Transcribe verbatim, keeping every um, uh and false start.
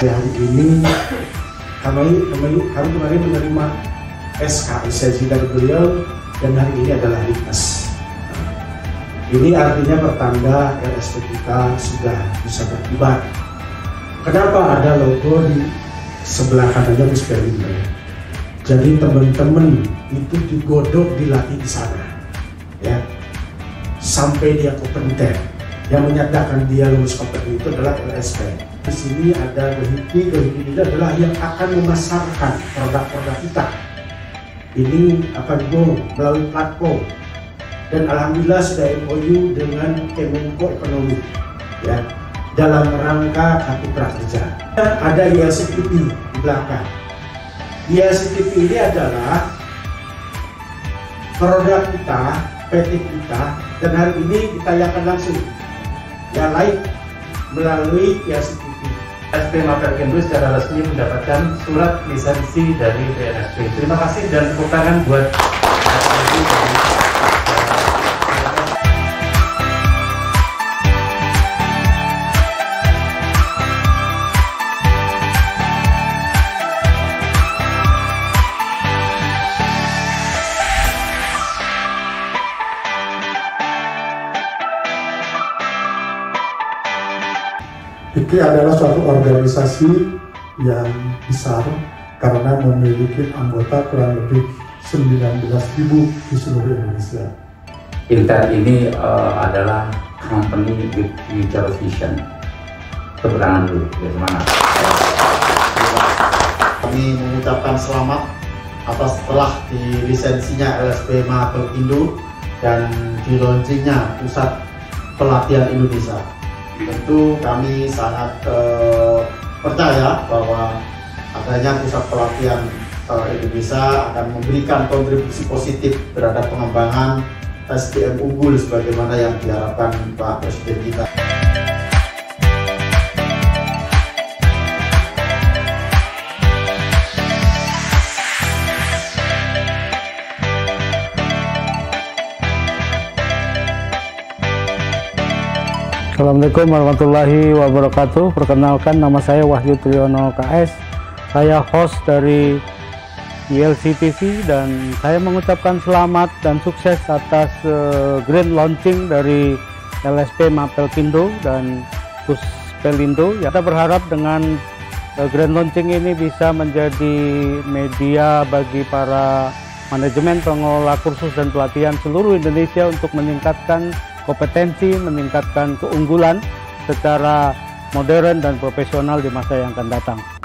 Hari ini kami, kami, kami kemarin menerima S K lisensi dari beliau dan hari ini adalah litmas. Ini artinya pertanda L S P kita sudah bisa berkibar. Kenapa ada logo di sebelah kanannya Gus Pelindo? Jadi teman-teman itu digodok, dilatih di sana, ya, sampai dia kompeten. Yang menyatakan dia lulus kompeten itu adalah L S P. Di sini ada Gohiki, Gohiki itu adalah yang akan memasarkan produk-produk kita. Ini akan go melalui platform. Dan alhamdulillah sudah M O U dengan Kemenko Ekonomi, ya, dalam rangka kartu prakerja. Ada I L C T P di belakang. I L C T P ini adalah produk kita, P T kita, dan hari ini ditayangkan langsung, ya, live melalui I L C T P. L S P Mapel Kindo secara resmi mendapatkan surat lisensi dari B N S P. Terima kasih dan tepuk tangan buat I K I adalah suatu organisasi yang besar karena memiliki anggota kurang lebih sembilan belas ribu di seluruh Indonesia. Intel ini uh, adalah company with future vision. Tepuk tangan dulu, ya, semangat. Kami mengucapkan selamat atas telah di lisensinya L S P Mapel Kindo dan di launchingnya Pusat Pelatihan Indonesia. Tentu kami sangat uh, percaya bahwa adanya pusat pelatihan uh, Indonesia akan memberikan kontribusi positif terhadap pengembangan S D M unggul sebagaimana yang diharapkan Pak Presiden kita. Assalamualaikum warahmatullahi wabarakatuh. Perkenalkan, nama saya Wahyu Triyono K S. Saya host dari I L C T V dan saya mengucapkan selamat dan sukses atas uh, grand launching dari L S P Mapel Kindo dan Gus Pelindo. Ya, kita berharap dengan uh, grand launching ini bisa menjadi media bagi para manajemen pengelola kursus dan pelatihan seluruh Indonesia untuk meningkatkan kompetensi, meningkatkan keunggulan secara modern dan profesional di masa yang akan datang.